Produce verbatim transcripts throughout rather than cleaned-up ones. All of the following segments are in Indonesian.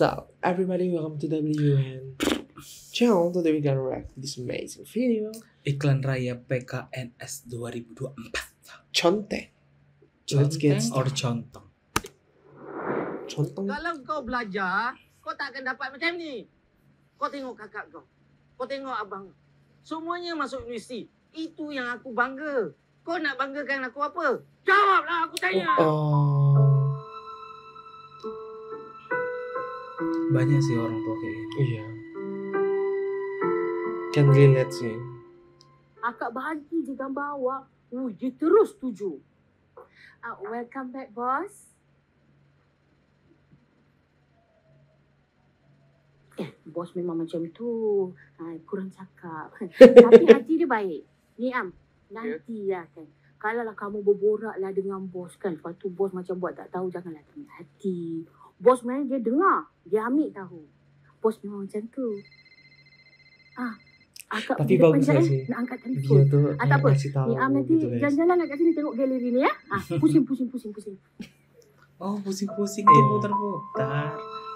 So, everybody, welcome to W N channel. Today we're gonna react to this amazing video. Iklan Raya P K N S dua ribu dua puluh empat. Conteng. Let's get Conteng or started. contong? Conteng. Kalau kau belajar, kau tak akan dapat macam ni. Kau tengok kakak kau. Kau tengok abang. Semuanya masuk universiti. Itu yang aku bangga. Kau nak banggakan aku apa? Jawablah aku tanya. Oh, Banyak sih orang tua kayak gini. iya. Can relate sih. Akak berhenti je gambar awak. Uh, dia terus setuju. Uh, welcome back, boss. Eh, bos memang macam tu. Uh, kurang cakap. Tapi hati dia baik. Ni Am, nanti lah kan. Kalau lah kamu berborak lah dengan bos kan. Lepas tu bos macam buat tak tahu, janganlah tengok hati. Bos main dia dengar. Dia ambil tahu. Bos memang macam tu. Ah, akak Tapi pergi depan bagus jap, lah eh. sih. Nak angkat telefon. Dia tuh Ah, kayak tak apa. ngasih tahu Ni Am nanti gitu guys. jalan-jalan nak kat sini tengok galeri ni ya. Ah, pusing pusing pusing pusing. Oh, pusing-pusing Iya. tuh putar-putar.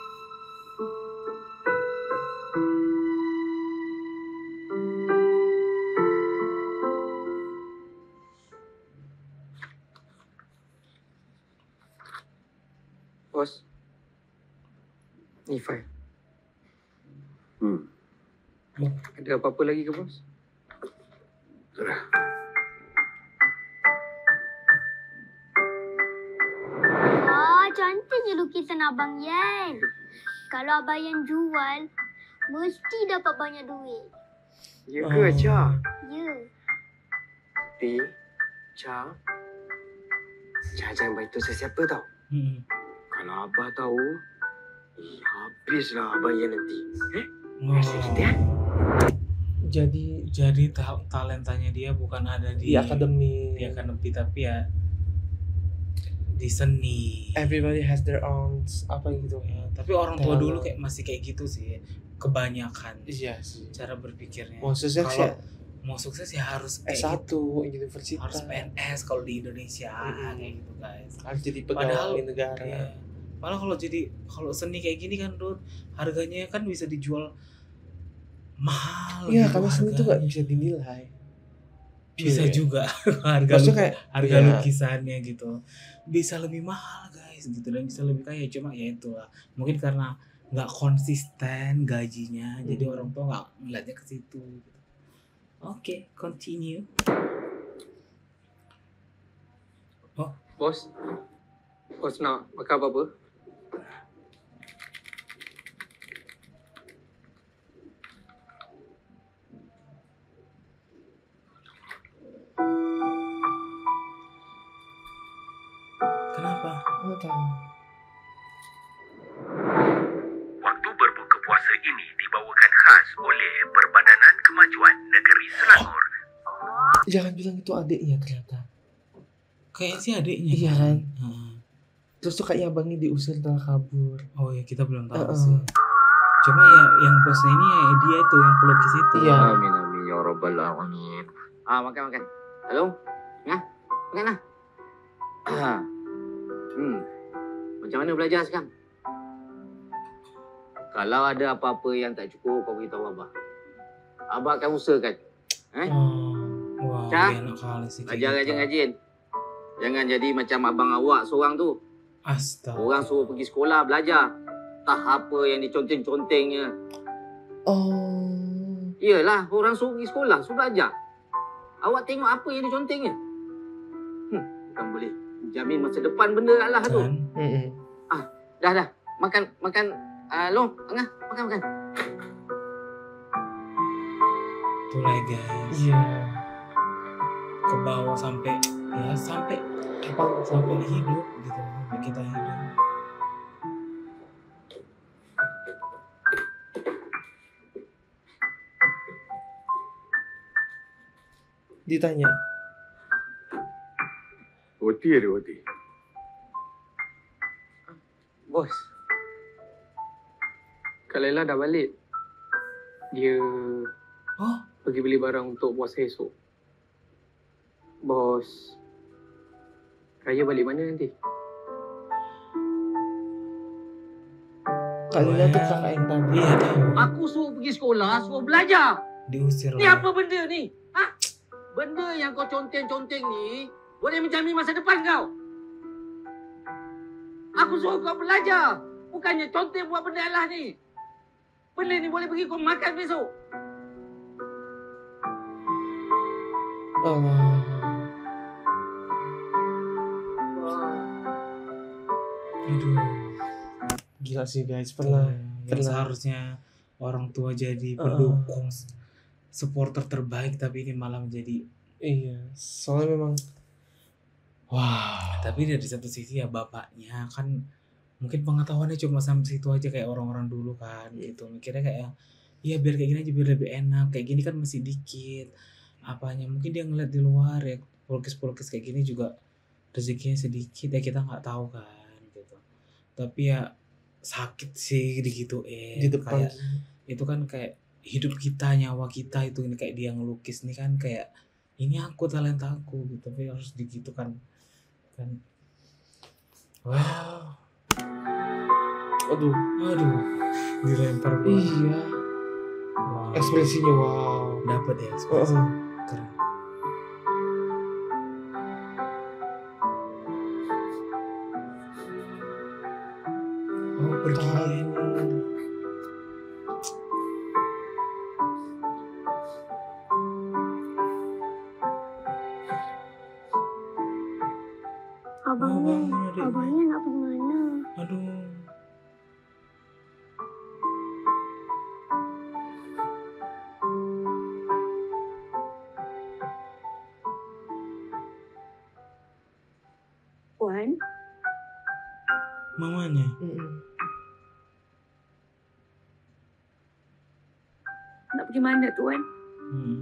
Bos. Ni file. Hmm. Ada apa-apa lagi ke bos? Sudah. Wah, cantiknya lukisan Abang Yan. Kalau Abang Yan jual, mesti dapat banyak duit. Ya Oh. ke, Cha? Ya. Tapi, Cha, Cha jangan beritahu sesiapa tau. Hmm. Kalau Abah tahu, eh, habislah Abang Yan nanti. Eh? Oh. Kasih kita ya? Jadi Jadi ta- talentanya dia bukan ada di, di akademi. di akademi, tapi ya di seni. Everybody has their own apa gitu. Ya, tapi orang tua Talent. dulu kayak masih kayak gitu sih, kebanyakan Iya sih. cara berpikirnya. Mau sukses Kalau ya mau sukses ya harus S kayak satu gitu. universitas. Harus P N S kalau di Indonesia Mm-mm. kayak gitu guys. Harus jadi Padahal pegawai negara. Iya. Padahal kalau jadi kalau seni kayak gini kan Dut, harganya kan bisa dijual mahal. Iya, gitu karena seni itu nggak harganya. bisa dinilai. Bisa Iya. juga harga Maksudnya lu- kayak harga iya. lukisannya gitu bisa lebih mahal guys gitu, dan bisa lebih kaya, cuma ya itulah mungkin karena nggak konsisten gajinya, jadi Hmm. orang tua nggak ngeliatnya ke situ gitu. Oke, continue. Bos, bos nak makan apa-apa? Kenapa? Oh, tahu. Waktu berbuka puasa ini dibawakan khas oleh Perbadanan Kemajuan Negeri Selangor. Jangan bilang itu adiknya ternyata. Kayaknya sih adiknya. Iya kan? Heeh. Terus tuh kayaknya abangnya diusir telah kabur. Oh ya, kita belum tahu Heeh. sih. Cuma ya yang bosnya ini ya dia itu yang pelukis itu. Iya. Amin amin ya rabbal alamin. Ah makan makan. Halo? Ya? Makan lah. Ah. Hmm. Macam mana belajar sekarang? Kalau ada apa-apa yang tak cukup, kau beritahu Abah. Abah akan usahakan. Eh? Oh. Wah, Cak. dia enak kali sih. kayak Belajar gitu. rajin-rajin. Jangan jadi macam abang awak seorang tu. Astaga. Orang suruh pergi sekolah belajar. Tak apa yang diconteng-contengnya. Oh. Iyalah, orang suruh pergi sekolah, suruh belajar. Awak tengok apa yang dicontengnya. Hmm, bukan boleh jamin masa depan benda lah tu. Kan? Mm-mm. Dah dah, makan makan uh, long, tengah, makan makan. Tuh lah guys. Iya. Ke bawah sampai ya sampai Kapan sampai hidup gitu, sampai kita hidup. ditanya? Roti ada roti. Bos. Kak Laila dah balik. Dia Oh, pergi beli barang untuk puasa esok. Bos, Raya balik mana nanti? Kak Lina tuh kakak yang tadi. Iya tahu. Aku suruh pergi sekolah, suruh belajar. Diusir Ni lah. apa benda ni? Ha? Benda yang kau conteng-conteng ni boleh menjamin masa depan kau. Aku suruh kau belajar. Bukannya conteng buat benda alah ni. Benda ni boleh pergi kau makan besok. Oh. Aduh. Gila sih guys, pernah. Yang pernah. seharusnya orang tua jadi Uh-uh. pendukung, supporter terbaik, tapi ini malah menjadi. Iya, soalnya memang wow. Tapi dari satu sisi ya bapaknya kan mungkin pengetahuannya cuma sampai situ aja kayak orang-orang dulu kan gitu. Mikirnya kayak ya biar kayak gini aja biar lebih enak. Kayak gini kan masih dikit. Apanya mungkin dia ngeliat di luar ya pelukis-pelukis kayak gini juga rezekinya sedikit ya kita nggak tahu kan gitu. Tapi ya sakit sih digituin. Di depan. Kayak itu kan kayak hidup kita, nyawa kita itu ini kayak dia ngelukis nih kan kayak ini aku talenta aku gitu tapi harus digitu kan kan. Wow. Aduh, Aduh, dilempar banget. iya. Wow. Ekspresinya wow. Dapat ya ekspresi. Heeh. Keren. Oh, pergi. Abangnya, Oh, bangun, adek. abangnya nak pergi mana? Aduh. Puan, Mamanya. Mm-mm. nak pergi mana Tuan? Hmm.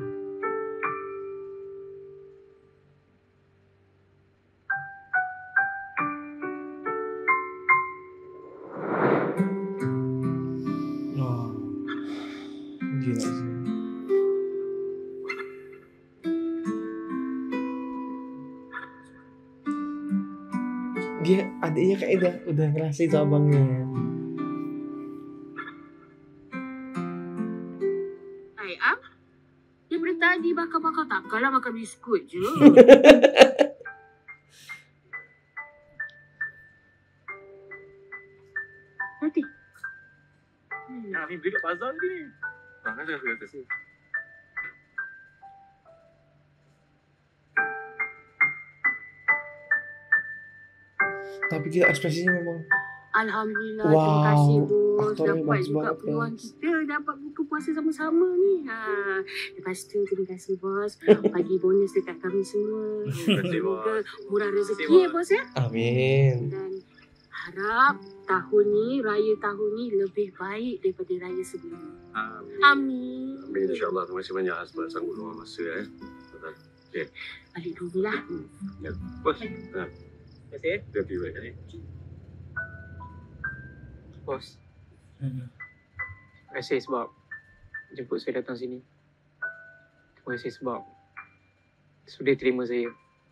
Oh. Gila sih. Dia adiknya kayak udah udah ngerasa itu abangnya. Hai Am, daripada tadi bakar-bakar takkanlah makan biskut je. Nanti. Hmm. Nah, ni beli kat bazar ni. Ah, kata kata kata. Tapi dia ekspresinya memang Alhamdulillah, Wow, terima kasih bos. aktornya Dapat bagus juga banget, peluang guys. kita dapat buka puasa sama-sama ni. Ha. Lepas tu terima kasih bos. Bagi bonus dekat kami semua. kasih, Semoga bos. murah Terima rezeki kasih, ya bos ya. amin. Dan harap tahun ni, raya tahun ni lebih baik daripada raya sebelum ni. Amin. Amin. Amin insya-Allah. Terima kasih banyak sebab sanggup luang masa eh. Balik dulu lah. Ya. Bos. Ha. Terima kasih. Terima kasih banyak. Bos, Hmm. terima kasih sebab jemput saya datang sini. Terima kasih sebab sudah terima saya.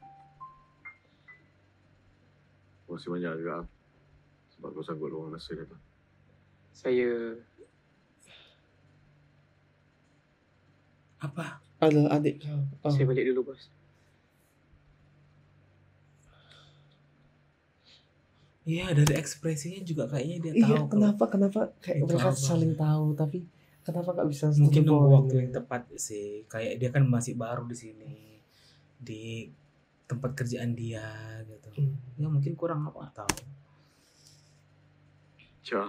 Terima kasih banyak juga. Sebab kau sanggup luang masa datang. Saya Apa? Adalah adik kau. Oh. saya balik dulu bos. Iya dari ekspresinya juga kayaknya dia Iya, tahu. kenapa kenapa kayak Itu mereka abang. saling tahu tapi kenapa gak bisa Kalau- mungkin setuju nunggu bahwa waktu ini- yang tepat sih. Kayak dia kan masih baru di sini di tempat kerjaan dia gitu. Hmm. Ya mungkin kurang apa tahu. Cah.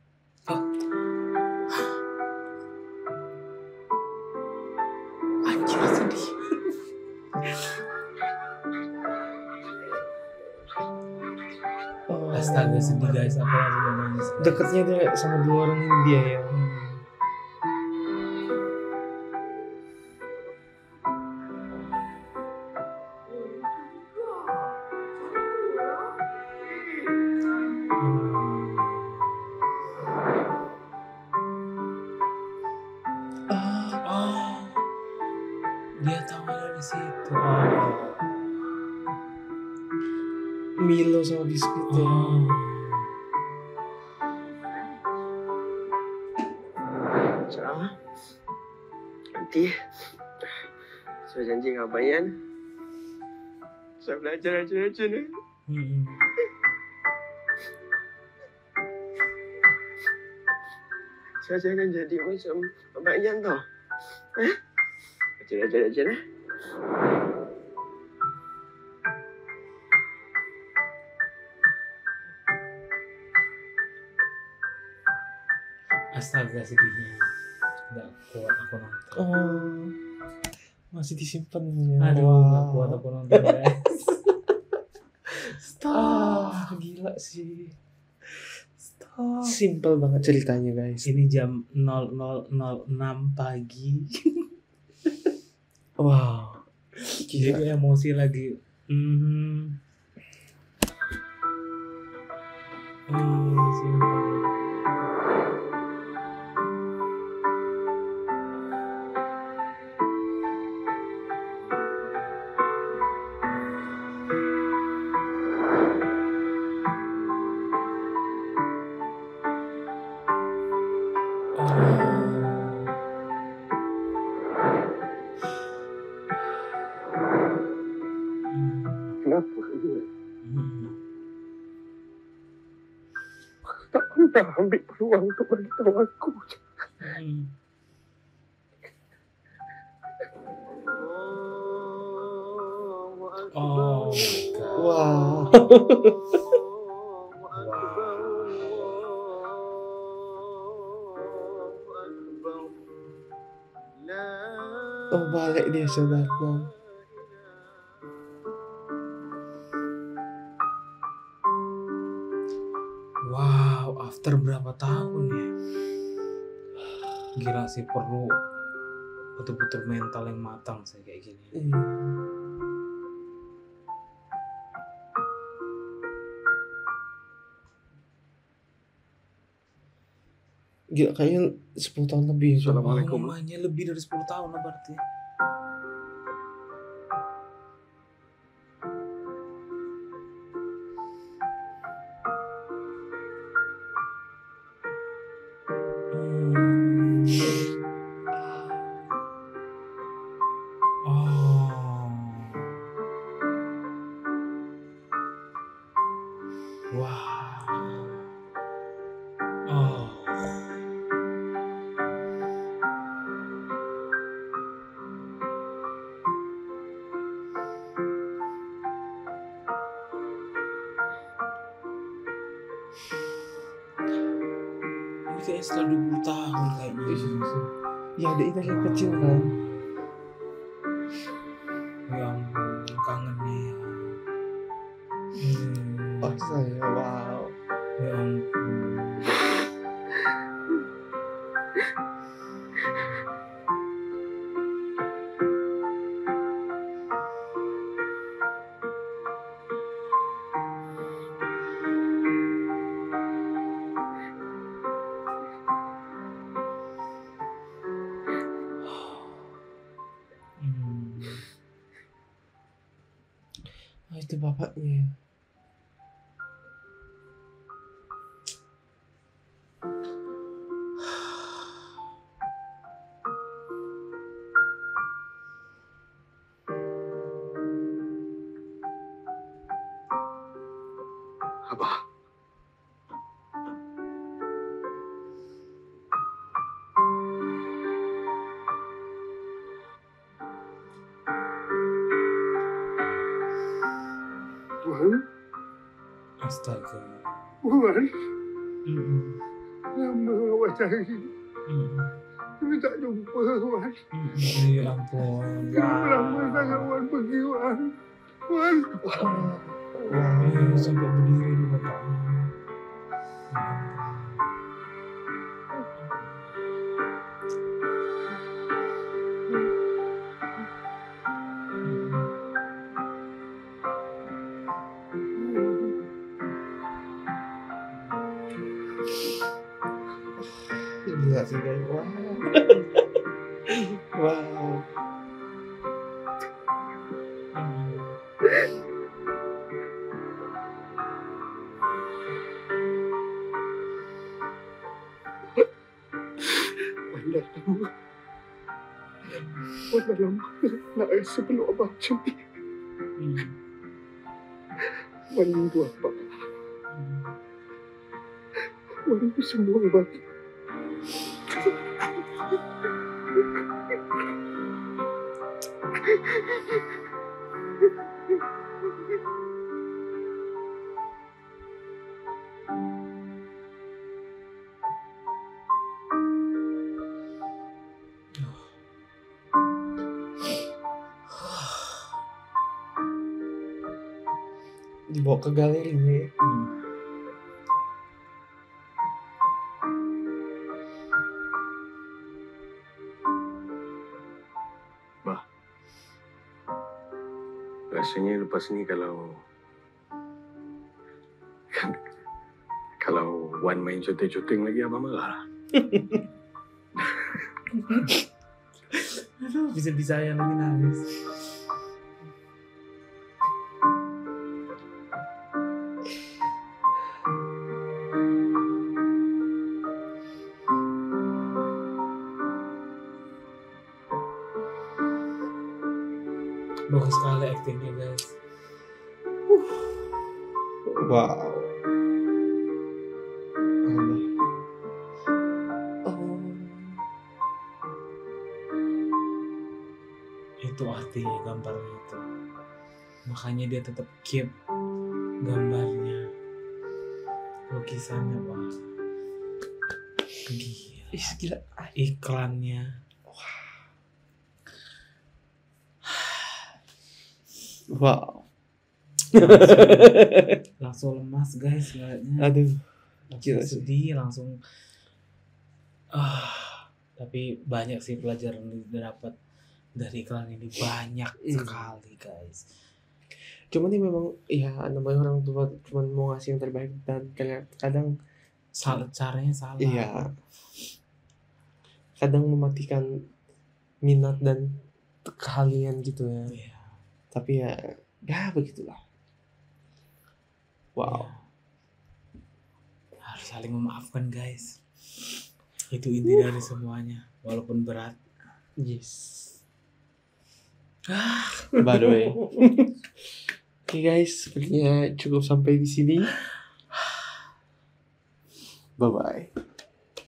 Anjir sedih. Oh. Astaga sedih guys, apa yang nangis. guys. Deketnya dia kayak sama dua orang India ya. Hmm. Ah, Oh, dia tahu dari situ. Oh. Milo sama biskuitnya. Oh. nanti saya janji dengan Abang Yan, saya belajar rajin-rajin ni. Hmm. Saya jangan jadi macam Abang Yan tau. Eh? Rajin-rajin eh. Astaga sedihnya. Nggak kuat aku nonton. Oh, masih disimpan ya. Aduh, nggak kuat aku nonton guys. Stop. Ah, gila sih. Stop. Simple banget ceritanya guys. Ini jam nol nol nol enam pagi. Wow. Gila. Jadi emosi lagi. Hmm. Hmm, simple. Kenapa? Tak pernah ambil peluang untuk beritahu aku. Hmm. Oh my God. Wow. Oh balik dia saudara. Wow, after berapa tahun ya? Gila sih, perlu betul-betul mental yang matang sih kayak gini. Iya. Gila kayaknya sepuluh tahun lebih ya. Assalamualaikum. Rumahnya lebih dari sepuluh tahun lah berarti. Ini kayak setelah dua puluh tahun kayaknya. Ya ada Intan yang kecil kan. Ya ampun, kangen nih. Hmm. Oh saya, wow. Ya ampun. Oh, itu bapaknya. Abah. Tuhan, Astaga. Tuhan, Mm-mm. lama awak cari, Mm-mm. tapi tak jumpa Wan. Mm-mm. Ya ampun. Lama sangat Wan pergi Wan. Wan. Eh, sampai berdiri di bapaknya. Ya ampun. Gila sih guys. Wow. Wow. Wan datang. dalam nak sebelum abang macam ni. Hmm. Wan rindu abang. Hmm. Wan rindu semua abang. Dibawa ke galerinya. Hmm. Rasanya lepas ni kalau kan, kalau Wan main coteng-coteng lagi abang marah. Aduh, bisa-bisa yang lagi nangis. Bagus sekali aktingnya guys. Wow. Aneh. Oh. Itu artinya gambarnya itu. Makanya dia tetap keep gambarnya, lukisannya. Wah, gila. Ih, gila. Iklannya. Wow. Langsung, langsung lemas guys ngeliatnya. Aduh. Langsung Gila sih. sedih, langsung ah. Tapi banyak sih pelajaran yang didapat dari iklan ini, banyak Hmm. sekali guys. Cuman ini memang ya namanya orang tua cuma mau ngasih yang terbaik dan ternyata kadang Salah, caranya salah. iya kadang mematikan minat dan keahlian gitu ya. Iya. Tapi ya ya begitulah. Wow. Ya. Harus saling memaafkan guys. Itu inti dari semuanya, walaupun berat. Yes. By the way. Oke guys, sepertinya cukup sampai di sini. Bye bye.